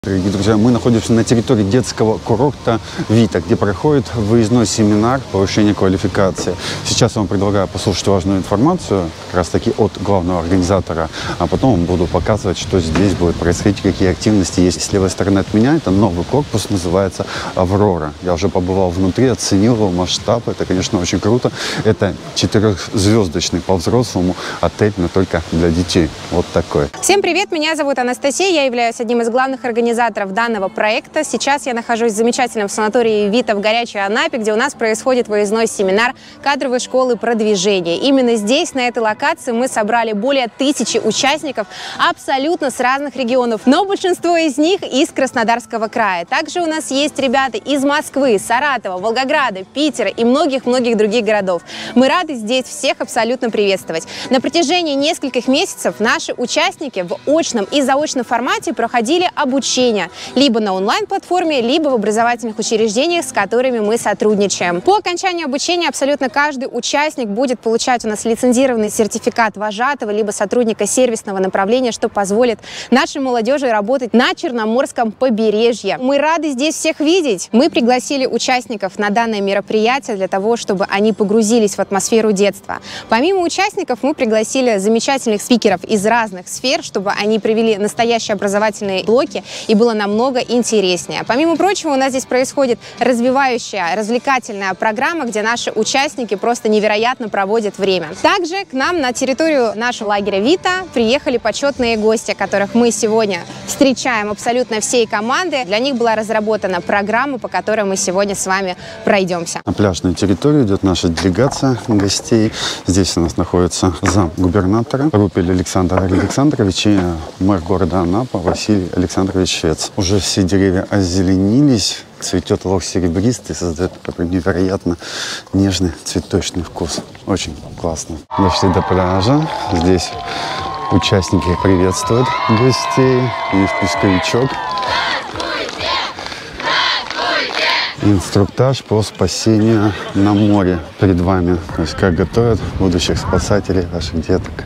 Дорогие друзья, мы находимся на территории детского курорта «Вита», где проходит выездной семинар повышения квалификации. Сейчас я вам предлагаю послушать важную информацию, как раз таки от главного организатора, а потом буду показывать, что здесь будет происходить, какие активности есть. С левой стороны от меня это новый корпус, называется «Аврора». Я уже побывал внутри, оценил его масштаб, это, конечно, очень круто. Это 4-звездочный по-взрослому отель, но только для детей. Вот такой. Всем привет, меня зовут Анастасия, я являюсь одним из главных организаторов данного проекта. Сейчас я нахожусь в замечательном санатории «Вита» в Горячей Анапе, где у нас происходит выездной семинар кадровой школы продвижения. Именно здесь, на этой локации, мы собрали более 1000 участников абсолютно с разных регионов, но большинство из них из Краснодарского края. Также у нас есть ребята из Москвы, Саратова, Волгограда, Питера и многих-многих других городов. Мы рады здесь всех абсолютно приветствовать. На протяжении нескольких месяцев наши участники в очном и заочном формате проходили обучение либо на онлайн-платформе, либо в образовательных учреждениях, с которыми мы сотрудничаем. По окончании обучения абсолютно каждый участник будет получать у нас лицензированный сертификат вожатого, либо сотрудника сервисного направления, что позволит нашей молодежи работать на Черноморском побережье. Мы рады здесь всех видеть. Мы пригласили участников на данное мероприятие для того, чтобы они погрузились в атмосферу детства. Помимо участников мы пригласили замечательных спикеров из разных сфер, чтобы они провели настоящие образовательные блоки и было намного интереснее. Помимо прочего, у нас здесь происходит развивающая, развлекательная программа, где наши участники просто невероятно проводят время. Также к нам на территорию нашего лагеря «Вита» приехали почетные гости, которых мы сегодня встречаем абсолютно всей команды. Для них была разработана программа, по которой мы сегодня с вами пройдемся. На пляжной территории идет наша делегация гостей. Здесь у нас находится замгубернатора Рупель Александр Александрович и мэр города Анапа Василий Александрович Швец. Уже все деревья озеленились, цветет лох серебристый, создает такой невероятно нежный цветочный вкус. Очень классно. Дошли до пляжа. Здесь участники приветствуют гостей. Есть песковичок. Инструктаж по спасению на море перед вами. То есть как готовят будущих спасателей, ваших деток.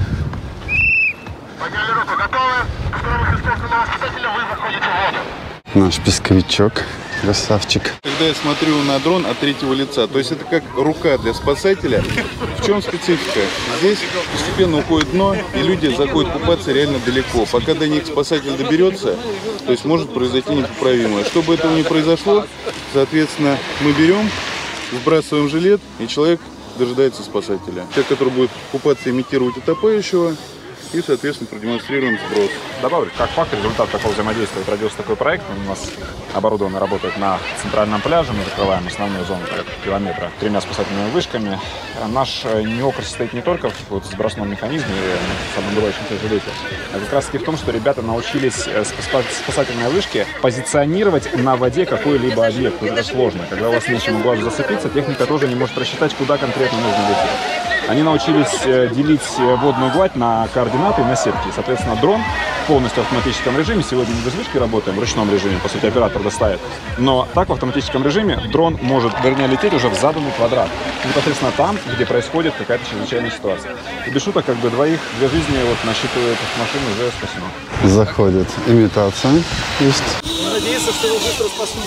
Наш песковичок, красавчик. Когда я смотрю на дрон от третьего лица, то есть это как рука для спасателя. В чем специфика? Здесь постепенно уходит дно, и люди заходят купаться реально далеко. Пока до них спасатель доберется, то есть может произойти непоправимое. Чтобы этого не произошло, соответственно, мы берем, сбрасываем жилет, и человек дожидается спасателя. Человек, который будет купаться, имитировать утопающего, и, соответственно, продемонстрируем сброс. Добавлю, как факт, результат такого взаимодействия родился такой проект. У нас оборудование работает на центральном пляже. Мы закрываем основную зону километра 3 спасательными вышками. Наш неокр состоит не только в сбросном механизме и самонадувающем жилете, а как раз таки в том, что ребята научились спасательные вышки позиционировать на воде какой-либо объект. Это сложно. Когда у вас нечем глазу зацепиться, техника тоже не может рассчитать, куда конкретно нужно лететь. Они научились делить водную гладь на координаты и на сетки. Соответственно, дрон полностью в автоматическом режиме. Сегодня мы без вышки работаем, в ручном режиме, по сути, оператор доставит. Но так в автоматическом режиме дрон может, вернее, лететь уже в заданный квадрат. Непосредственно там, где происходит какая-то чрезвычайная ситуация. И без шуток, как бы две жизни вот насчитывает машину уже спасено. Заходит имитация. Есть. Надеюсь, что его быстро спасут.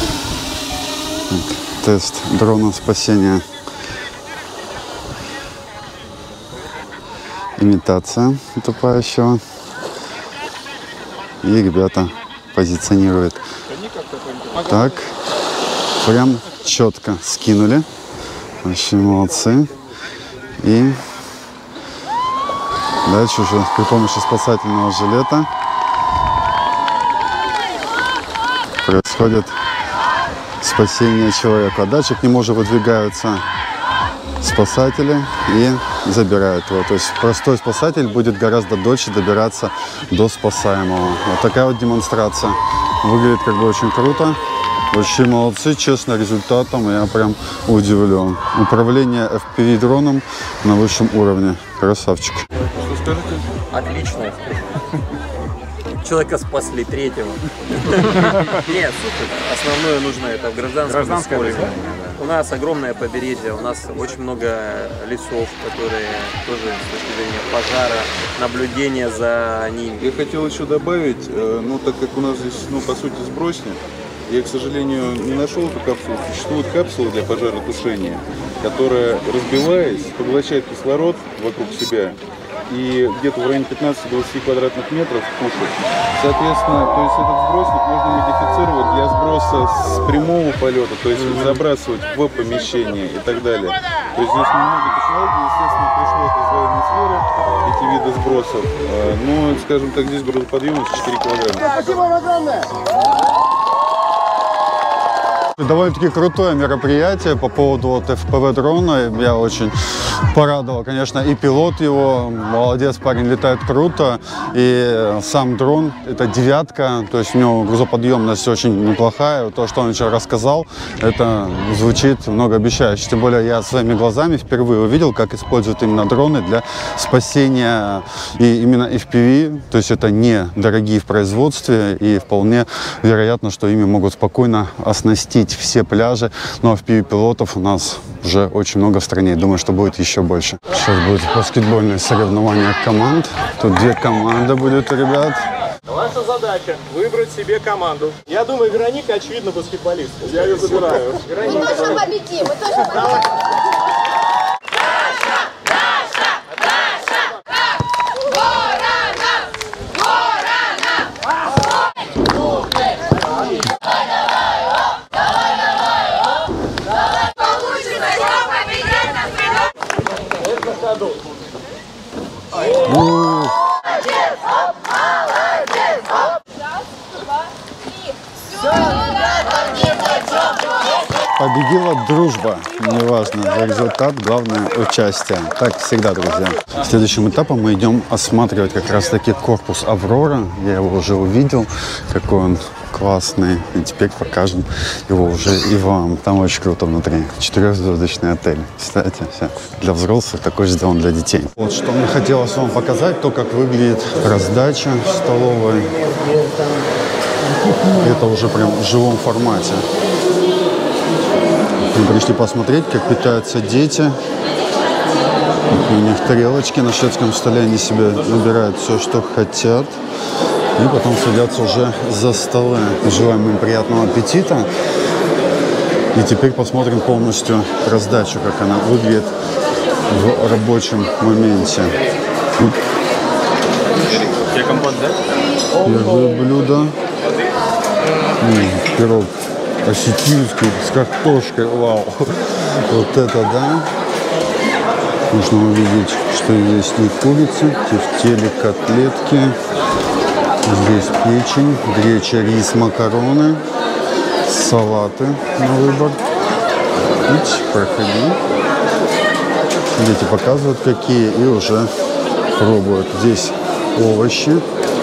Тест дрона спасения. Имитация утопающего. И ребята позиционируют. Так, прям четко скинули. Вообще молодцы. И дальше уже при помощи спасательного жилета происходит спасение человека. А дальше к нему уже выдвигаются спасатели и забирают его. То есть простой спасатель будет гораздо дольше добираться до спасаемого. Вот такая вот демонстрация. Выглядит как бы очень круто. Очень молодцы, честно, результатом я прям удивлен. Управление FPV-дроном на высшем уровне. Красавчик. Что скажете? Отлично. Человека спасли, третьего. Нет, супер. Основное нужно это в гражданском использовании. У нас огромное побережье, у нас очень много лесов, которые тоже с точки зрения пожара, наблюдения за ними. Я хотел еще добавить, ну так как у нас здесь, ну по сути сбросник, я, к сожалению, не нашел эту капсулу. Существует капсула для пожаротушения, которая, разбиваясь, поглощает кислород вокруг себя и где-то в районе 15-20 квадратных метров тушит. Соответственно, то есть этот сбросник можно модифицировать для сброса с прямого полета, то есть забрасывать в помещение и так далее. То есть здесь немного технологий, естественно, пришло из военной сферы, эти виды сбросов. Но, скажем так, здесь грузоподъемность 4 килограмма. Спасибо вам огромное! Довольно-таки крутое мероприятие по поводу вот FPV дрона. Я очень порадовал, конечно, и пилот его. Молодец, парень, летает круто. И сам дрон, это 9-ка, то есть у него грузоподъемность очень неплохая. То, что он сейчас рассказал, это звучит многообещающе. Тем более я своими глазами впервые увидел, как используют именно дроны для спасения и именно FPV. То есть это не дорогие в производстве, и вполне вероятно, что ими могут спокойно оснастить все пляжи. Но FPV-пилотов у нас уже очень много в стране. Думаю, что будет еще больше. Сейчас будет баскетбольное соревнование команд. Тут 2 команды будет, ребят. Ваша задача – выбрать себе команду. Я думаю, Вероника, очевидно, баскетболистка. Я ее забираю. Вероника, мы точно победим, мы точно победим. Победила дружба. Неважно за результат, главное участие. Так всегда, друзья. Следующим этапом мы идем осматривать как раз таки корпус Аврора. Я его уже увидел, какой он классный. И теперь покажем его уже и вам. Там очень круто внутри. 4-звездочный отель. Кстати, все для взрослых, такой же сделан для детей. Вот что мне хотелось вам показать, то, как выглядит раздача в столовой. Это уже прям в живом формате. Мы пришли посмотреть, как питаются дети. У них тарелочки на шведском столе, они себе выбирают все, что хотят. И потом садятся уже за столы. Желаем им приятного аппетита. И теперь посмотрим полностью раздачу, как она выглядит в рабочем моменте. Первое блюдо. Пирог осетинский с картошкой. Вау! Вот это да! Можно увидеть, что есть не курица, тефтели, котлетки. Здесь печень, греча, рис, макароны, салаты на выбор. Идь, проходи. Дети показывают, какие, и уже пробуют. Здесь овощи.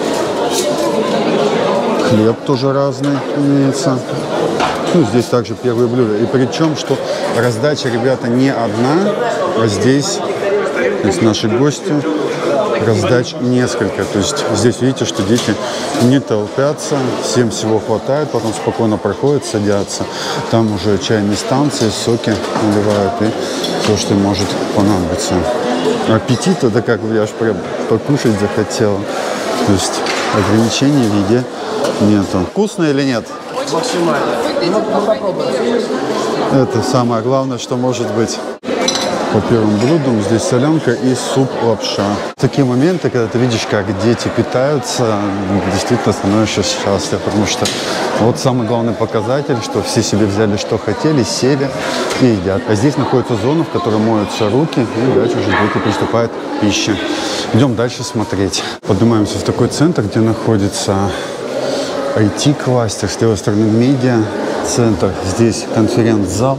Хлеб тоже разный имеется. Ну, здесь также первые блюда. И причем, что раздача, ребята, не одна, а здесь, то есть наши гости, раздач несколько. То есть здесь видите, что дети не толпятся, всем всего хватает, потом спокойно проходят, садятся. Там уже чайные станции, соки наливают и все, что им может понадобиться. Аппетит, это как я аж прям покушать захотела. То есть ограничений в еде нету. Вкусно или нет? максимально. Мы попробуем. Это самое главное, что может быть. По первым блюдам здесь солянка и суп-лапша. Такие моменты, когда ты видишь, как дети питаются, действительно становишься счастлив, потому что вот самый главный показатель, что все себе взяли, что хотели, сели и едят. А здесь находится зона, в которой моются руки, и дальше уже дети приступают к пище. Идем дальше смотреть. Поднимаемся в такой центр, где находится IT-кластер, с левой стороны медиа-центр. Здесь конференц-зал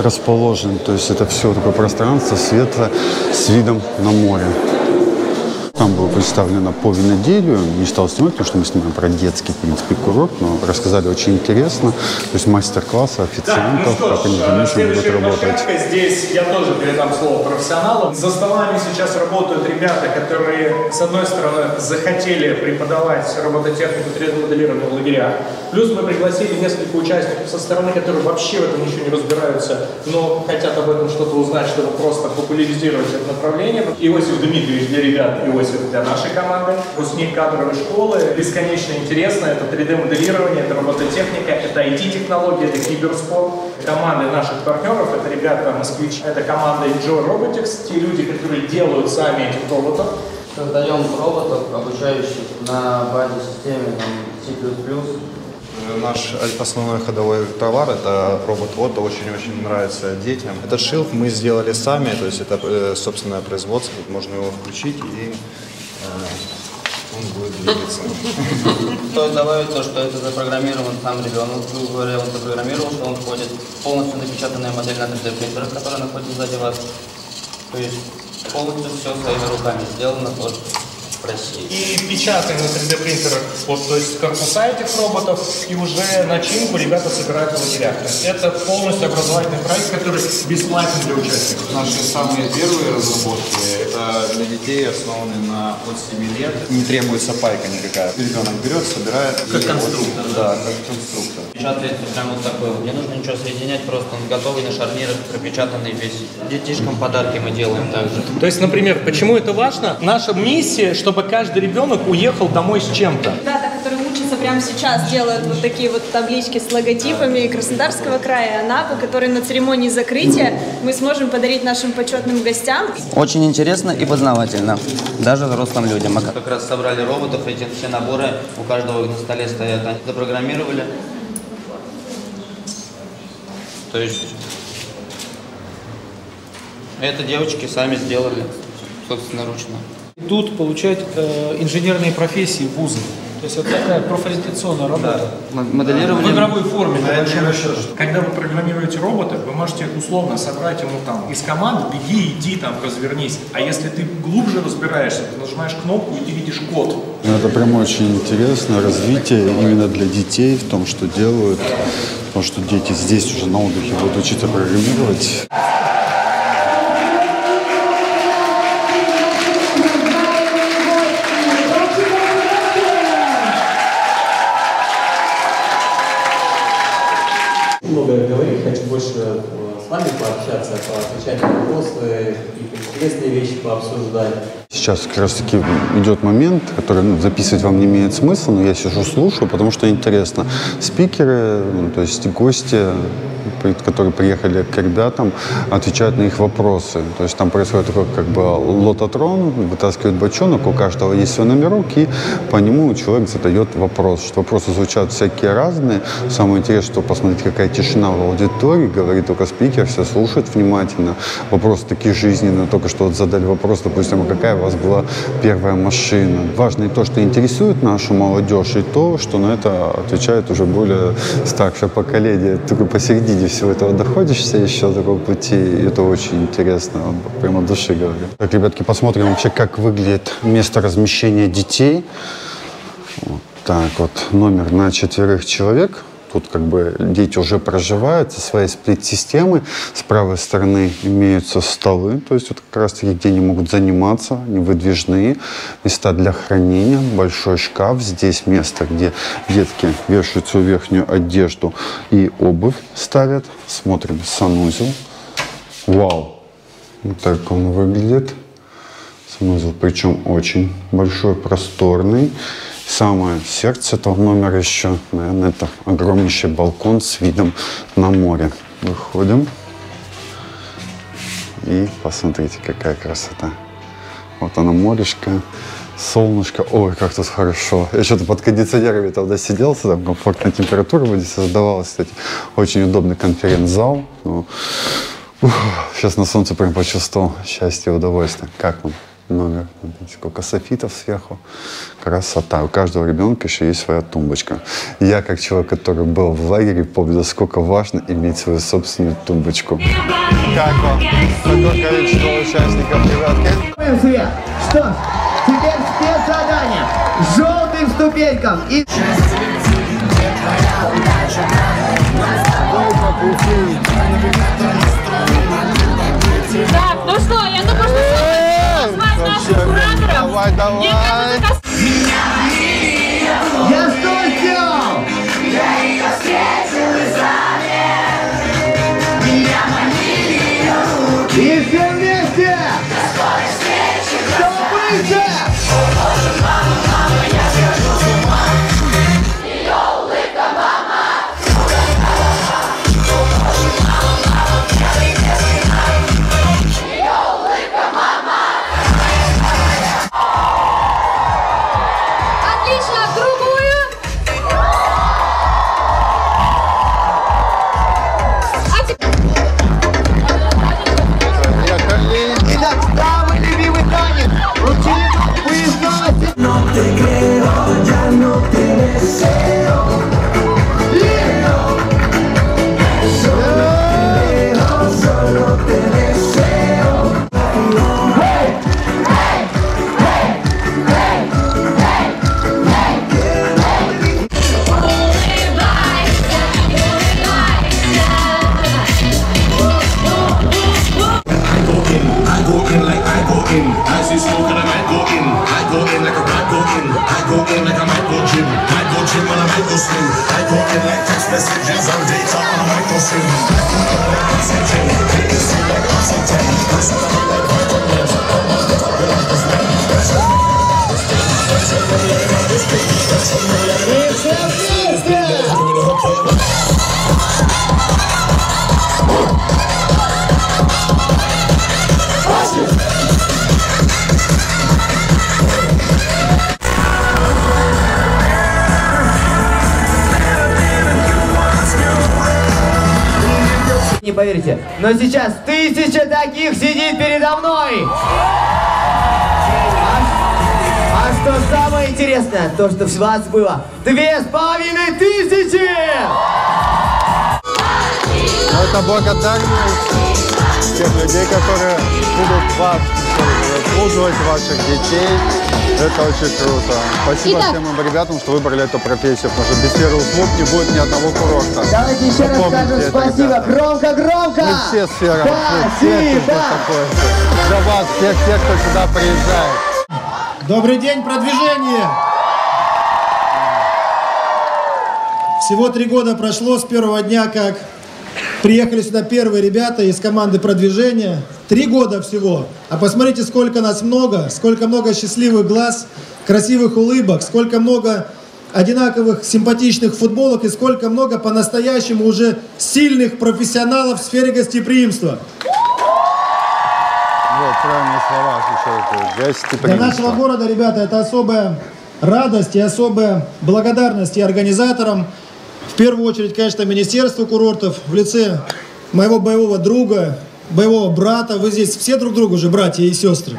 расположен, то есть это все такое пространство светлое с видом на море. Там было представлено по виноделию. Не стал снимать, потому что мы снимаем про детский, в принципе, курорт, но рассказали очень интересно. То есть мастер-классы официантов, как они вместе будут работать. Здесь я тоже передам слово профессионалам. За столами сейчас работают ребята, которые, с одной стороны, захотели преподавать робототехнику 3D-моделирования в лагерях. Плюс мы пригласили несколько участников со стороны, которые вообще в этом ничего не разбираются, но хотят об этом что-то узнать, чтобы просто популяризировать это направление. Иосиф Дмитриевич для ребят, Иосиф для нашей команды. Выпускник кадровой школы. Бесконечно интересно. Это 3D-моделирование, это робототехника, это IT-технологии, это киберспорт. Команды наших партнеров, это ребята москвичи, это команда Enjoy Robotics, те люди, которые делают сами этих роботов. Создаем роботов, обучающих на базе системы C++. Наш основной ходовой товар – это робот Отто, очень-очень нравится детям. Этот шилд мы сделали сами, то есть это собственное производство, можно его включить и он будет двигаться. Стоит добавить то, что это запрограммирован сам ребенок, грубо говоря, он запрограммировал, что он входит полностью напечатанная модель на 3D принтерах, которая находится сзади вас. То есть полностью все своими руками сделано вот в России. И печатаем на 3D принтерах, вот, то есть корпуса этих роботов, и уже начинку ребята собирают в лагерях. То есть это полностью образовательный проект, который бесплатен для участников. Наши самые первые разработки – это для детей, основаны от 7 лет. Не требуется пайка никакая. Ребенок берет, собирает. Как конструктор. Да, как конструктор. Печатается прям вот такой. Не нужно ничего соединять, просто он готовый на шарнирах, пропечатанный весь. Детишкам подарки мы делаем также. То есть, например, почему это важно? Наша миссия, чтобы каждый ребенок уехал домой с чем-то. Ребята, которые учатся прямо сейчас, делают вот такие вот таблички с логотипами Краснодарского края и Анапы, которые на церемонии закрытия мы сможем подарить нашим почетным гостям. Очень интересно и познавательно, даже взрослым людям. Мы как раз собрали роботов, эти все наборы у каждого на столе стоят, они запрограммировали. То есть это девочки сами сделали собственноручно. Идут получать инженерные профессии в вузы. То есть это такая профориентационная работа. Да. Моделирование. В игровой форме. Когда вы программируете робота, вы можете условно собрать ему там из команды «беги, иди, там, развернись». А если ты глубже разбираешься, ты нажимаешь кнопку и ты видишь код. Это прям очень интересно, развитие именно для детей в том, что делают. Потому что дети здесь уже на отдыхе будут учиться программировать. Много говорить, хочу больше с вами пообщаться, поотвечать на вопросы, интересные вещи пообсуждать. Сейчас как раз таки идет момент, который записывать вам не имеет смысла, но я сижу, слушаю, потому что интересно. Спикеры, то есть гости, которые приехали к ребятам, отвечают на их вопросы. То есть там происходит такой как бы лототрон, вытаскивают бочонок, у каждого есть свой номерок, и по нему человек задает вопрос. Что вопросы звучат всякие разные. Самое интересное, что посмотреть, какая тишина в аудитории, говорит только спикер, все слушают внимательно. Вопросы такие жизненные, только что вот задали вопрос, допустим, какая у вас была первая машина. Важно и то, что интересует нашу молодежь, и то, что на это отвечает уже более старшее поколение. Только посередине всего этого доходишься еще такого пути, и это очень интересно, прямо от души говорю. Так, ребятки, посмотрим вообще, как выглядит место размещения детей. Вот так вот, номер на 4 человек. Тут как бы дети уже проживают со своей сплит-системы. С правой стороны имеются столы, то есть вот как раз таки, где они могут заниматься, они выдвижные. Места для хранения, большой шкаф. Здесь место, где детки вешают свою верхнюю одежду и обувь ставят. Смотрим санузел. Вау! Вот так он выглядит. Санузел, причем очень большой, просторный. Самое сердце этого номера еще, наверное, это огромнейший балкон с видом на море. Выходим. И посмотрите, какая красота. Вот оно, морешко, солнышко. Ой, как тут хорошо. Я что-то под кондиционерами тогда сидел, там комфортная температура вроде создавалась. Кстати, очень удобный конференц-зал. Сейчас на солнце прям почувствовал счастье и удовольствие. Как вам? Номер. Сколько софитов сверху. Красота. У каждого ребенка еще есть своя тумбочка. Я, как человек, который был в лагере, помню, насколько важно иметь свою собственную тумбочку. Как вам? Такое количество участников, ребятки? Что ж, теперь желтым ступенькам. И... Так, ну что, я думаю, что назвать наших кураторов. Давай. Я что сделал? Я ее встретил в зале. Меня манили ее руки. И все вместе! До скорой встречи, Что выше? О боже, мама, мама, я схожу с ума. Ее улыбка, мама. О боже, мама, мама, я не знаю. Ее улыбка, мама. Отлично, другую. Итак, самый любимый танец. Руки вызносит. No te creo, ya no te deseo. Solo te deseo. Hey, hey, hey, hey, hey, hey, hey. I go in like I go in. I see smoke and I might go in. I go in like a rat go in. I go in like I might go gym. Might go gym and I might go swim. I go in like text messages and data and I might go swim. I go in like oxygen. It's like oxygen. It's like Не поверите, но сейчас 1000 таких сидит передо мной. А что самое интересное, то что в вас было 2500. Но это благодарность тех людей, которые будут вас обслуживать, ваших детей. Это очень круто. Спасибо всем моим ребятам, что выбрали эту профессию, потому что без сферы услуг не будет ни одного курорта. Давайте еще раз скажем спасибо. Громко, громко. Мы все сфера услуг. За вас, всех, кто сюда приезжает. Добрый день, продвижение! Всего 3 года прошло с первого дня, как приехали сюда первые ребята из команды продвижения. 3 года всего. А посмотрите, сколько нас много, сколько много счастливых глаз, красивых улыбок, сколько много одинаковых симпатичных футболок и сколько много по-настоящему уже сильных профессионалов в сфере гостеприимства. Вот, правильные слова звучат. Для нашего города, ребята, это особая радость и особая благодарность и организаторам. В первую очередь, конечно, Министерству курортов в лице моего боевого друга, боевого брата. Вы здесь все друг другу же братья и сестры.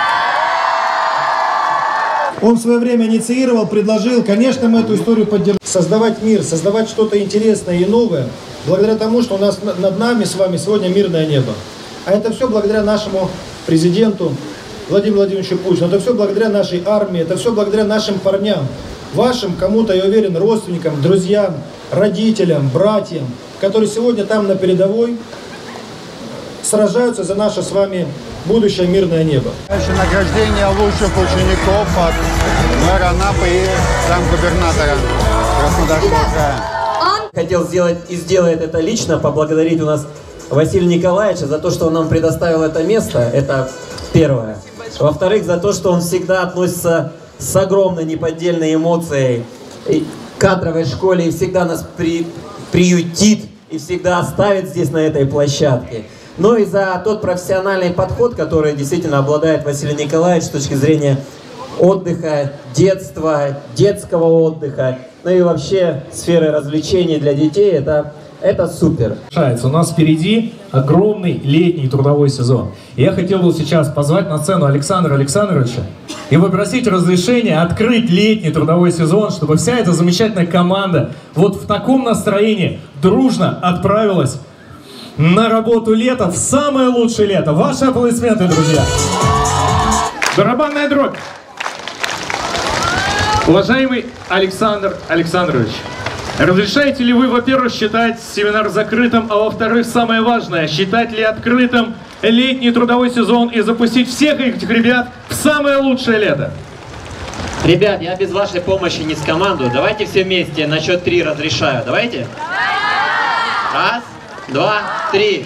Он в свое время инициировал, предложил. Конечно, мы эту историю поддержим. Создавать мир, создавать что-то интересное и новое, благодаря тому, что у нас над нами с вами сегодня мирное небо. А это все благодаря нашему президенту Владимиру Владимировичу Путину. Это все благодаря нашей армии, это все благодаря нашим парням. Вашим, кому-то, я уверен, родственникам, друзьям, родителям, братьям, которые сегодня там на передовой сражаются за наше с вами будущее мирное небо. Награждение лучших учеников от мэра Анапы и замгубернатора Краснодарского края. Хотел сделать и сделает это лично, поблагодарить у нас Василия Николаевича за то, что он нам предоставил это место. Это первое. Во-вторых, за то, что он всегда относится с огромной неподдельной эмоцией к кадровой школе и всегда нас приютит и всегда оставит здесь, на этой площадке. Ну и за тот профессиональный подход, который действительно обладает Василий Николаевич с точки зрения отдыха, детства, детского отдыха, ну и вообще сферы развлечений для детей. Это супер. У нас впереди огромный летний трудовой сезон. И я хотел бы сейчас позвать на сцену Александра Александровича и попросить разрешения открыть летний трудовой сезон, чтобы вся эта замечательная команда вот в таком настроении дружно отправилась на работу лета, в самое лучшее лето. Ваши аплодисменты, друзья. Барабанная дробь. Уважаемый Александр Александрович, разрешаете ли вы, во-первых, считать семинар закрытым, а во-вторых, самое важное, считать ли открытым летний трудовой сезон и запустить всех этих ребят в самое лучшее лето? Ребят, я без вашей помощи не скомандую. Давайте все вместе на счет 3 разрешаю. Давайте? Раз, два, три.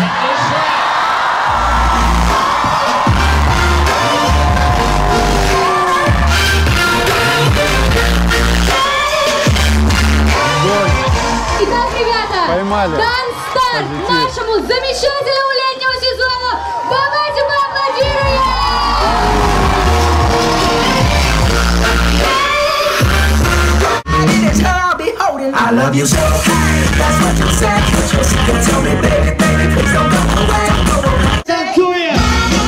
Итак, ребята, Поймали. дан старт нашему замечательному летнему сезону. Давайте поаплодируем! I love you so, that's what you said. You can tell me, baby, baby, please don't go away. Танцуем!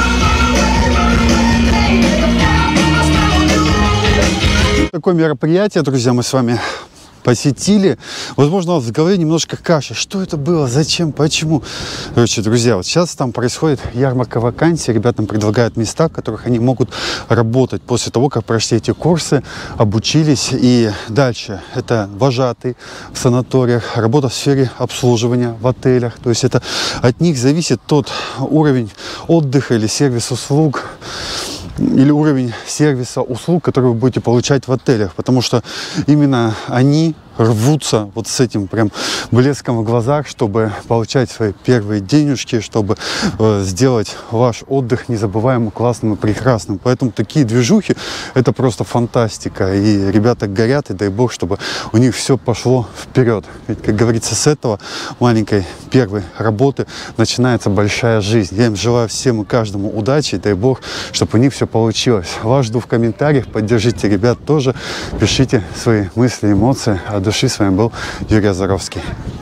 Такое мероприятие, друзья, мы с вами посетили. Возможно, у вас в голове немножко каша. Что это было? Зачем? Почему? Короче, друзья, вот сейчас там происходит ярмарка вакансий. Ребятам предлагают места, в которых они могут работать после того, как прошли эти курсы, обучились. И дальше это вожатые в санаториях, работа в сфере обслуживания в отелях. То есть это от них зависит тот уровень отдыха или сервис услуг, или уровень сервиса услуг, который вы будете получать в отелях, потому что именно они рвутся вот с этим прям блеском в глазах, чтобы получать свои первые денежки, чтобы сделать ваш отдых незабываемым, классным и прекрасным. Поэтому такие движухи — это просто фантастика. И ребята горят, и дай бог, чтобы у них все пошло вперед. Ведь, как говорится, с этого маленькой первой работы начинается большая жизнь. Я им желаю всем и каждому удачи, и дай бог, чтобы у них все получилось. Вас жду в комментариях, поддержите ребят тоже, пишите свои мысли, эмоции. От души с вами был Юрий Азаровский.